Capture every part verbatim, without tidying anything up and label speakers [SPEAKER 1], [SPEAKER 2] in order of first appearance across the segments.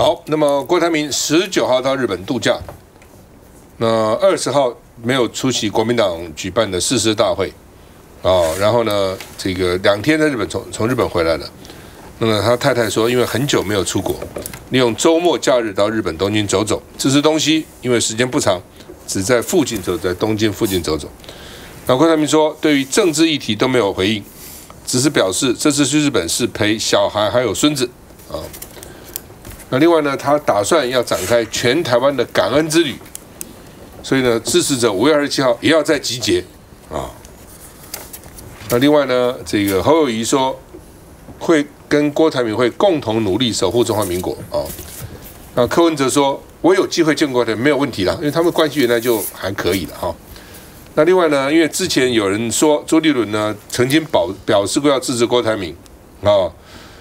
[SPEAKER 1] 好，那么郭台铭十九号到日本度假，那二十号没有出席国民党举办的誓师大会，啊、哦，然后呢，这个两天在日本从从日本回来了。那么他太太说，因为很久没有出国，利用周末假日到日本东京走走，吃吃东西，因为时间不长，只在附近走，在东京附近走走。那郭台铭说，对于政治议题都没有回应，只是表示这次去日本是陪小孩还有孙子啊。那另外呢，他打算要展开全台湾的感恩之旅，所以呢，支持者五月二十七号也要再集结啊。那另外呢，这个侯友宜说会跟郭台铭会共同努力守护中华民国啊。那柯文哲说，我有机会见郭台铭没有问题啦，因为他们关系原来就还可以了哈。那另外呢，因为之前有人说朱立伦呢曾经表表示过要支持郭台铭啊。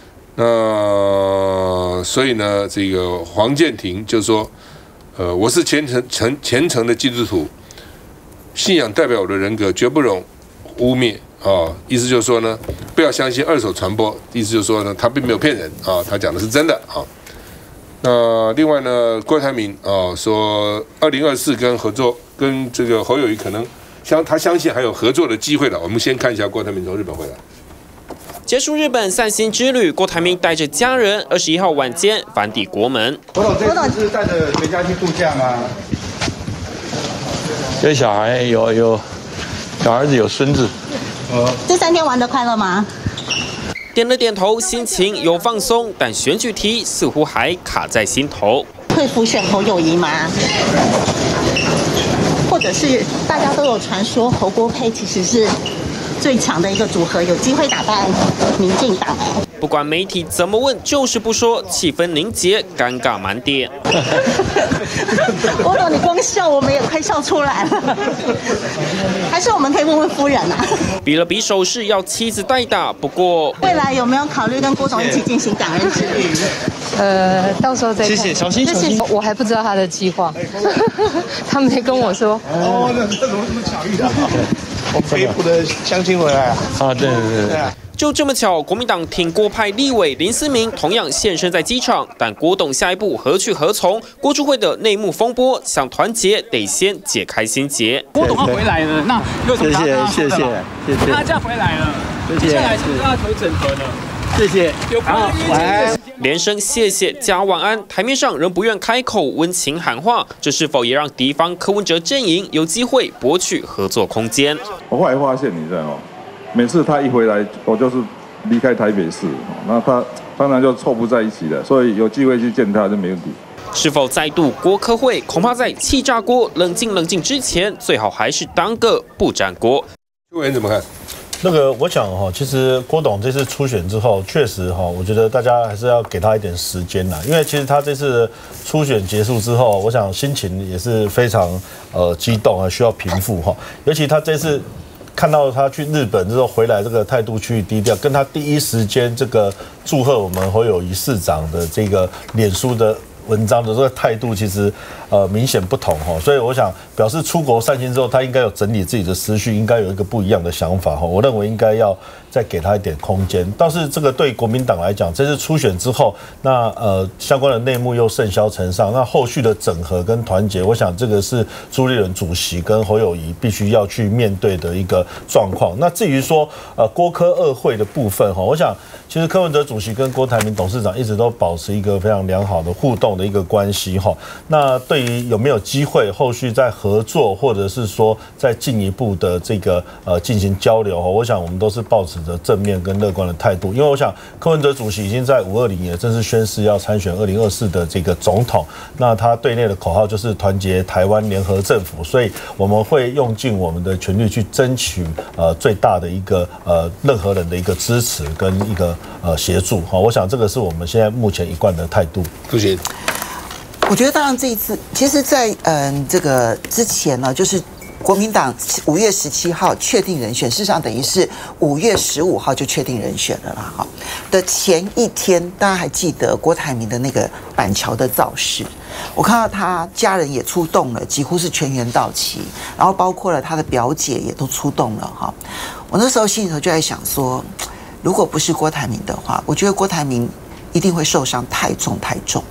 [SPEAKER 1] 那所以呢，这个黄健庭就说，呃，我是虔诚诚虔诚的基督徒，信仰代表我的人格，绝不容污蔑啊。意思就是说呢，不要相信二手传播。意思就是说呢，他并没有骗人啊，他讲的是真的啊。那另外呢，郭台铭啊说，二零二四跟合作跟这个侯友宜可能相他相信还有合作的机会了。我们先看一下郭台铭从日本回来。
[SPEAKER 2] 结束日本散心之旅，郭台铭带着家人二十一号晚间返抵国门。
[SPEAKER 3] 郭董这次是带着全家去度假吗？
[SPEAKER 4] 有小孩，有有小儿子，有孙子。
[SPEAKER 5] 呃，这三天玩得快乐吗？
[SPEAKER 2] 点了点头，心情有放松，但选举题似乎还卡在心头。
[SPEAKER 5] 会辅选侯友宜吗？或者是大家都有传说侯郭配其实是最强的一个组合，有机会打败民进党。
[SPEAKER 2] 不管媒体怎么问，就是不说，气氛凝结，尴尬满点。
[SPEAKER 5] 郭董，你光笑我们也快笑出来了。还是我们可以问问夫人啊？
[SPEAKER 2] 比了比手势，要妻子代打。不过
[SPEAKER 5] 未来有没有考虑跟郭董一起进行感恩之旅？
[SPEAKER 6] 呃，到时候再看。
[SPEAKER 4] 谢谢，小心小心。
[SPEAKER 6] 我还不知道他的计划，他没跟我说。
[SPEAKER 3] 哦，那这怎么这么巧遇啊？我北部的乡亲回来啊！
[SPEAKER 4] 啊，对对对。
[SPEAKER 2] 就这么巧，国民党挺郭派立委林思明同样现身在机场，但郭董下一步何去何从？国主会的内幕风波，想团结得先解开心结。
[SPEAKER 7] 郭董要回来了，那有什么想跟他说的吗？
[SPEAKER 4] 谢谢谢谢。
[SPEAKER 7] 他这样回来了，接下来是不是要求整合呢？
[SPEAKER 4] 谢谢。
[SPEAKER 7] 有关的
[SPEAKER 4] 晚安。
[SPEAKER 2] 连声谢谢加晚安，台面上仍不愿开口温情喊话，这是否也让敌方柯文哲阵营有机会博取合作空间？
[SPEAKER 8] 我后来发现，你知道吗？每次他一回来，我就是离开台北市，那他当然就凑不在一起了，所以有机会去见他就没问题。
[SPEAKER 2] 是否再度郭科会？恐怕在气炸锅冷静冷静之前，最好还是当个不粘锅。
[SPEAKER 1] 邱委员怎么看？
[SPEAKER 9] 那个，我想哈，其实郭董这次初选之后，确实哈，我觉得大家还是要给他一点时间啦，因为其实他这次初选结束之后，我想心情也是非常呃激动啊，需要平复哈，尤其他这次。看到他去日本之后回来，这个态度趋于低调，跟他第一时间这个祝贺我们侯友宜市长的这个脸书的文章的这个态度，其实呃明显不同哈。所以我想表示出国散心之后，他应该有整理自己的思绪，应该有一个不一样的想法哈。我认为应该要再给他一点空间。倒是这个对国民党来讲，这次初选之后，那呃相关的内幕又甚嚣尘上，那后续的整合跟团结，我想这个是朱立伦主席跟侯友宜必须要去面对的一个状况。那至于说呃郭柯二会的部分哈，我想其实柯文哲主席跟郭台铭董事长一直都保持一个非常良好的互动的一个关系哈。那对于有没有机会后续再合作，或者是说再进一步的这个呃进行交流哈，我想我们都是抱持着正面跟乐观的态度，因为我想柯文哲主席已经在五二零也正式宣誓要参选二零二四的这个总统，那他对内的口号就是团结台湾联合政府，所以我们会用尽我们的全力去争取呃最大的一个呃任何人的一个支持跟一个呃协助哈，我想这个是我们现在目前一贯的态度。
[SPEAKER 1] 不行，
[SPEAKER 10] 我觉得当然这一次，其实在，在嗯这个之前呢，就是国民党五月十七号确定人选，事实上等于是五月十五号就确定人选了啦。哈的前一天，大家还记得郭台铭的那个板桥的造势，我看到他家人也出动了，几乎是全员到齐，然后包括了他的表姐也都出动了哈。我那时候心里头就在想说，如果不是郭台铭的话，我觉得郭台铭一定会受伤太重太重。不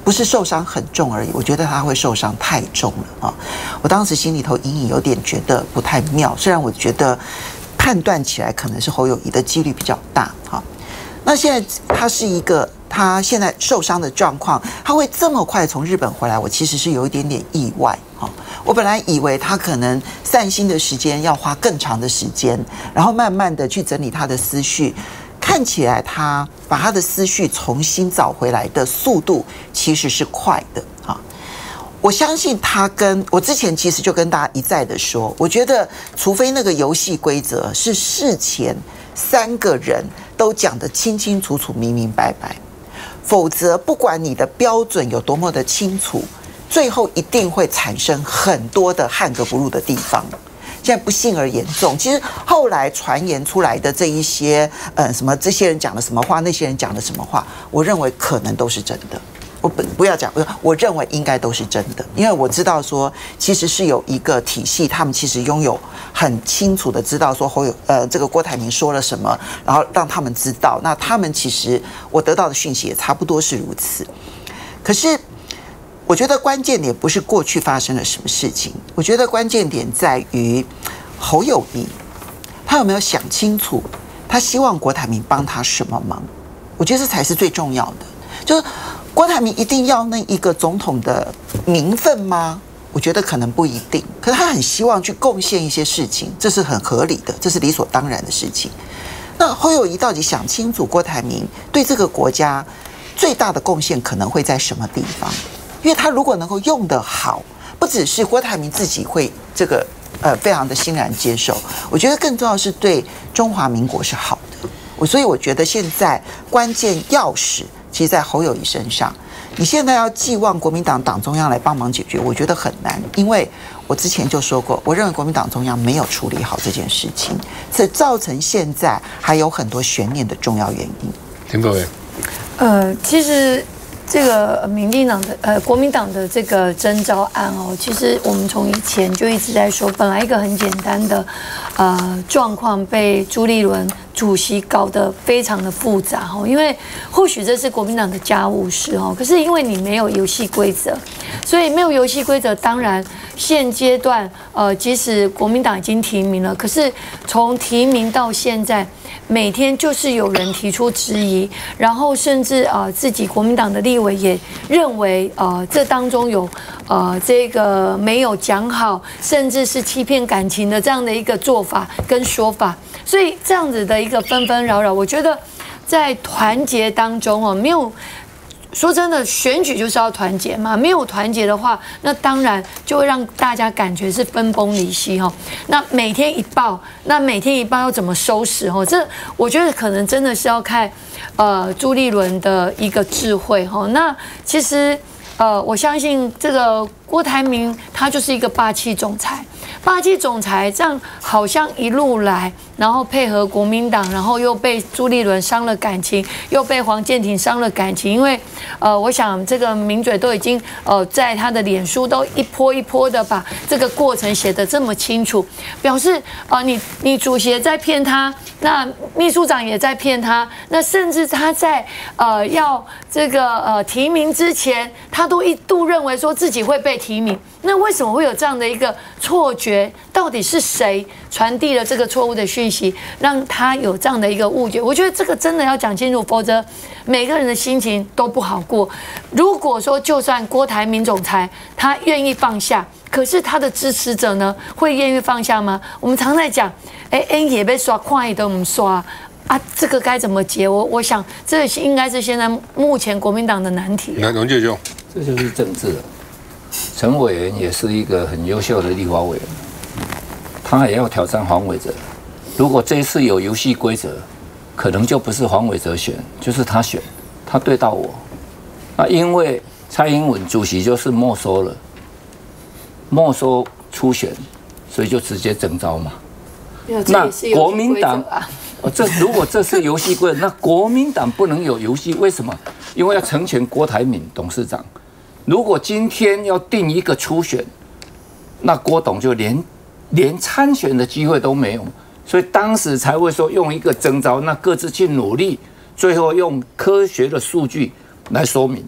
[SPEAKER 10] 不是受伤很重而已，我觉得他会受伤太重了啊！我当时心里头隐隐有点觉得不太妙，虽然我觉得判断起来可能是侯友宜的几率比较大哈。那现在他是一个他现在受伤的状况，他会这么快从日本回来，我其实是有一点点意外哈。我本来以为他可能散心的时间要花更长的时间，然后慢慢的去整理他的思绪。看起来他把他的思绪重新找回来的速度其实是快的啊！我相信他跟我之前其实就跟大家一再的说，我觉得除非那个游戏规则是事前三个人都讲得清清楚楚、明明白白，否则不管你的标准有多么的清楚，最后一定会产生很多的汉格不入的地方。现在不幸而严重，其实后来传言出来的这一些，呃，什么这些人讲了什么话，那些人讲了什么话，我认为可能都是真的。我不不要讲，我认为应该都是真的，因为我知道说，其实是有一个体系，他们其实拥有很清楚的知道说侯友呃这个郭台铭说了什么，然后让他们知道，那他们其实我得到的讯息也差不多是如此。可是我觉得关键点不是过去发生了什么事情，我觉得关键点在于侯友宜他有没有想清楚，他希望郭台铭帮他什么忙？我觉得这才是最重要的。就是郭台铭一定要那一个总统的名分吗？我觉得可能不一定，可是他很希望去贡献一些事情，这是很合理的，这是理所当然的事情。那侯友宜到底想清楚郭台铭对这个国家最大的贡献可能会在什么地方？因为他如果能够用得好，不只是郭台铭自己会这个呃非常的欣然接受，我觉得更重要是对中华民国是好的。我所以我觉得现在关键钥匙其实在侯友宜身上。你现在要寄望国民党党中央来帮忙解决，我觉得很难，因为我之前就说过，我认为国民党中央没有处理好这件事情，这造成现在还有很多悬念的重要原因。
[SPEAKER 1] 田各位，
[SPEAKER 11] 呃，其实。这个民进党的呃国民党的这个征召案哦，其实我们从以前就一直在说，本来一个很简单的呃状况被朱立伦主席搞得非常的复杂哦，因为或许这是国民党的家务事哦，可是因为你没有游戏规则，所以没有游戏规则，当然现阶段呃即使国民党已经提名了，可是从提名到现在。每天就是有人提出质疑，然后甚至啊、呃、自己国民党的立委也认为呃这当中有呃这个没有讲好，甚至是欺骗感情的这样的一个做法跟说法，所以这样子的一个纷纷扰扰，我觉得在团结当中哦没有。说真的，选举就是要团结嘛，没有团结的话，那当然就会让大家感觉是分崩离析哈。那每天一报，那每天一报要怎么收拾哈？这我觉得可能真的是要看呃朱立伦的一个智慧哈。那其实呃，我相信这个郭台铭他就是一个霸气总裁。霸气总裁这样好像一路来，然后配合国民党，然后又被朱立伦伤了感情，又被黄健庭伤了感情。因为呃，我想这个名嘴都已经呃在他的脸书都一波一波的把这个过程写得这么清楚，表示呃你你主席也在骗他，那秘书长也在骗他，那甚至他在呃要这个呃提名之前，他都一度认为说自己会被提名。那为什么会有这样的一个错觉？到底是谁传递了这个错误的讯息，让他有这样的一个误解？我觉得这个真的要讲清楚，否则每个人的心情都不好过。如果说就算郭台铭总裁他愿意放下，可是他的支持者呢，会愿意放下吗？我们常在讲，哎，恩也被刷，快也都我们刷。啊，这个该怎么解？我我想，这应该是现在目前国民党的难题。
[SPEAKER 1] 来，龙介兄，
[SPEAKER 12] 这就是政治了。陈委员也是一个很优秀的立法委员，他也要挑战黄伟哲。如果这一次有游戏规则，可能就不是黄伟哲选，就是他选，他对到我。那因为蔡英文主席就是没收了，没初选，所以就直接征召嘛。那国民党，这如果这是游戏规则，那国民党不能有游戏，为什么？因为要成全郭台铭董事长。如果今天要定一个初选，那郭董就连连参选的机会都没有，所以当时才会说用一个征召，那各自去努力，最后用科学的数据来说明。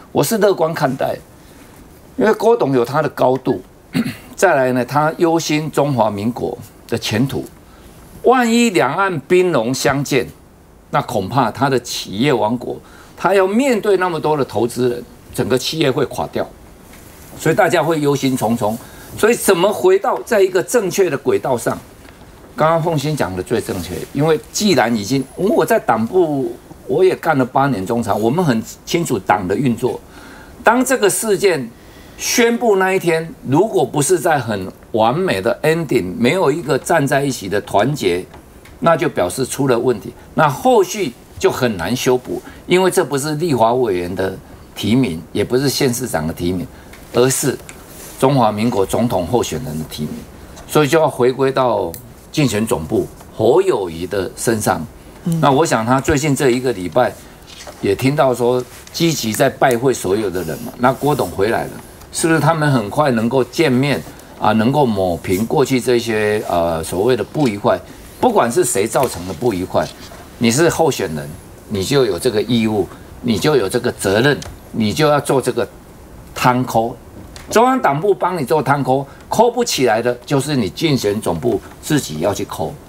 [SPEAKER 12] 我是乐观看待，因为郭董有他的高度，再来呢，他忧心中华民国的前途。万一两岸兵戎相见，那恐怕他的企业王国，他要面对那么多的投资人，整个企业会垮掉，所以大家会忧心忡忡。所以怎么回到在一个正确的轨道上？刚刚凤馨讲的最正确，因为既然已经我在党部我也干了八年中常，我们很清楚党的运作。当这个事件宣布那一天，如果不是在很完美的 ending， 没有一个站在一起的团结，那就表示出了问题。那后续就很难修补，因为这不是立法委员的提名，也不是县市长的提名，而是中华民国总统候选人的提名，所以就要回归到竞选总部侯友宜的身上。那我想他最近这一个礼拜也听到说积极在拜会所有的人嘛，那郭董回来了。是不是他们很快能够见面啊？能够抹平过去这些呃所谓的不愉快，不管是谁造成的不愉快，你是候选人，你就有这个义务，你就有这个责任，你就要做这个摊扣。中央党部帮你做摊扣，扣不起来的，就是你竞选总部自己要去扣。